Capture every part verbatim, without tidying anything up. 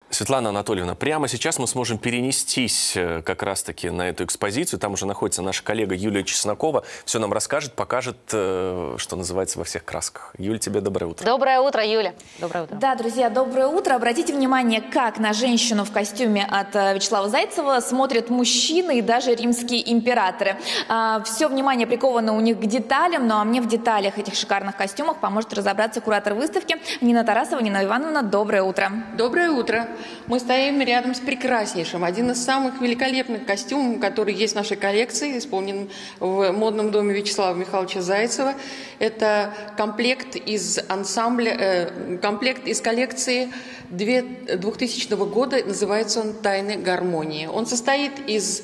Светлана Анатольевна, прямо сейчас мы сможем перенестись как раз-таки на эту экспозицию. Там уже находится наша коллега Юлия Чеснокова. Все нам расскажет, покажет, что называется, во всех красках. Юль, тебе доброе утро. Доброе утро, Юля. Доброе утро. Да, друзья, доброе утро. Обратите внимание, как на женщину в костюме от Вячеслава Зайцева смотрят мужчины и даже римские императоры. Все внимание приковано у них к деталям, ну а мне в деталях этих шикарных костюмов поможет разобраться куратор выставки Нина Тарасова. Нина Ивановна, доброе утро. Доброе утро. Мы стоим рядом с прекраснейшим, один из самых великолепных костюмов, который есть в нашей коллекции, исполнен в модном доме Вячеслава Михайловича Зайцева. Это комплект из ансамбля, э, комплект из коллекции двухтысячного года, называется он «Тайны гармонии». Он состоит из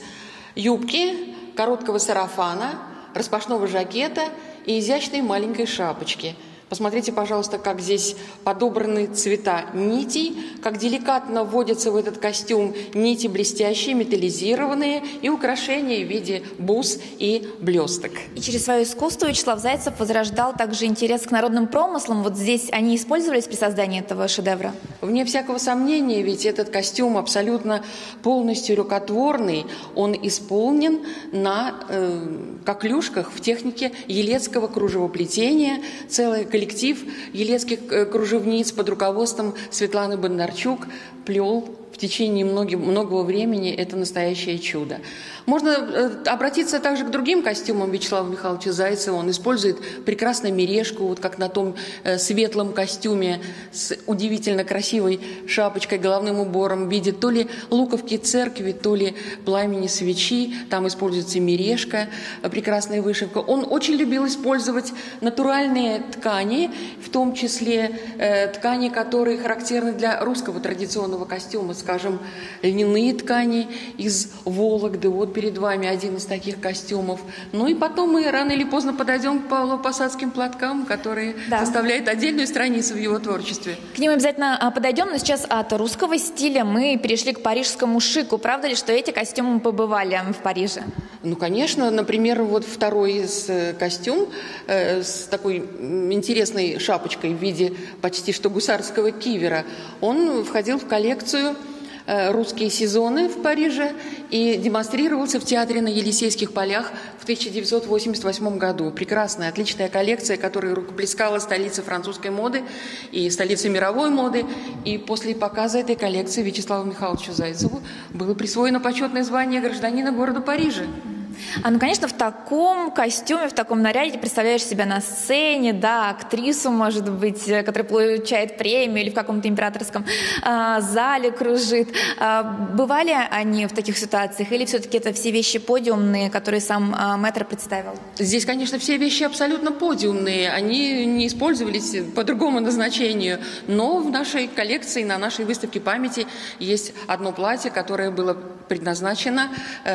юбки, короткого сарафана, распашного жакета и изящной маленькой шапочки. Посмотрите, пожалуйста, как здесь подобраны цвета нитей, как деликатно вводятся в этот костюм нити блестящие, металлизированные и украшения в виде бус и блесток. И через свое искусство Вячеслав Зайцев возрождал также интерес к народным промыслам. Вот здесь они использовались при создании этого шедевра? Вне всякого сомнения, ведь этот костюм абсолютно полностью рукотворный. Он исполнен на э, коклюшках в технике елецкого кружевоплетения. Целая коллектив елецких кружевниц под руководством Светланы Бондарчук плел в течение многих, многого времени это настоящее чудо. Можно обратиться также к другим костюмам Вячеслава Михайловича Зайцева. Он использует прекрасно мережку, вот как на том э, светлом костюме с удивительно красивой шапочкой, головным убором в виде то ли луковки церкви, то ли пламени свечи. Там используется мережка, э, прекрасная вышивка. Он очень любил использовать натуральные ткани, в том числе э, ткани, которые характерны для русского традиционного костюма, скажем, льняные ткани из Вологды. Вот перед вами один из таких костюмов. Ну и потом мы рано или поздно подойдем к павлово-посадским платкам, которые да. составляют отдельную страницу в его творчестве. К ним обязательно подойдем, но сейчас от русского стиля мы перешли к парижскому шику. Правда ли, что эти костюмы побывали в Париже? Ну, конечно. Например, вот второй костюм э, с такой интересной шапочкой в виде почти что гусарского кивера, он входил в коллекцию «Русские сезоны» в Париже и демонстрировался в театре на Елисейских полях в тысяча девятьсот восемьдесят восьмом году. Прекрасная, отличная коллекция, которая рукоплескала столица французской моды и столица мировой моды. И после показа этой коллекции Вячеславу Михайловичу Зайцеву было присвоено почетное звание гражданина города Парижа. А, ну, конечно, в таком костюме, в таком наряде ты представляешь себя на сцене, да, актрису, может быть, которая получает премию или в каком-то императорском э, зале кружит. Э, бывали они в таких ситуациях или все-таки это все вещи подиумные, которые сам э, мэтр представил? Здесь, конечно, все вещи абсолютно подиумные, они не использовались по другому назначению, но в нашей коллекции, на нашей выставке памяти есть одно платье, которое было предназначено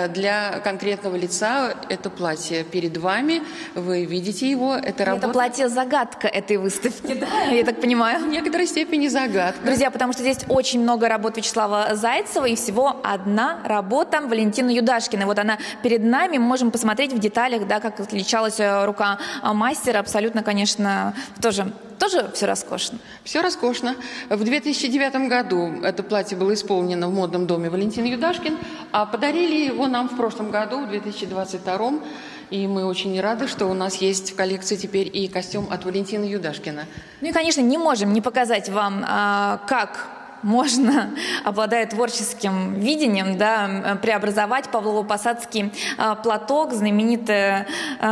для конкретного лица. Это платье перед вами, вы видите его, это работа. Это платье-загадка этой выставки, да, я так понимаю? В некоторой степени загадка. Друзья, потому что здесь очень много работ Вячеслава Зайцева и всего одна работа Валентины Юдашкиной. Вот она перед нами, мы можем посмотреть в деталях, да, как отличалась рука мастера. Абсолютно, конечно, тоже... Тоже все роскошно? Все роскошно. В две тысячи девятом году это платье было исполнено в модном доме Валентины Юдашкин, а подарили его нам в прошлом году, в две тысячи двадцать втором. И мы очень рады, что у нас есть в коллекции теперь и костюм от Валентины Юдашкина. Ну и, конечно, не можем не показать вам, как можно, обладая творческим видением, да, преобразовать павлово-посадский платок, знаменитый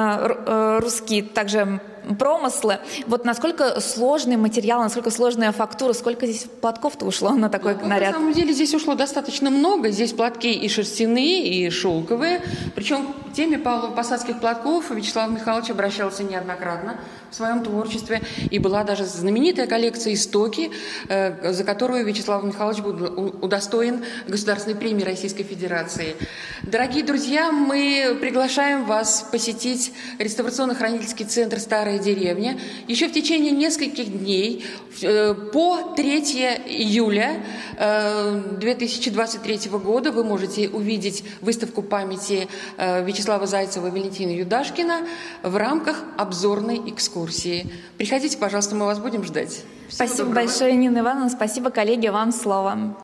русский также промыслы. Вот насколько сложный материал, насколько сложная фактура, сколько здесь платков-то ушло на такой ну, наряд? На самом деле здесь ушло достаточно много. Здесь платки и шерстяные, и шелковые. Причем к теме павлово-посадских платков Вячеслав Михайлович обращался неоднократно в своем творчестве. И была даже знаменитая коллекция «Истоки», за которую Вячеслав Михайлович был удостоен Государственной премии Российской Федерации. Дорогие друзья, мы приглашаем вас посетить реставрационно-хранительский центр «Старая деревня». Еще в течение нескольких дней, по третьего июля две тысячи двадцать третьего года, вы можете увидеть выставку памяти Вячеслава Зайцева и Валентины Юдашкина в рамках обзорной экскурсии. Приходите, пожалуйста, мы вас будем ждать. Всего спасибо доброго. Большое, Нина Ивановна. Спасибо, коллеги, вам слово.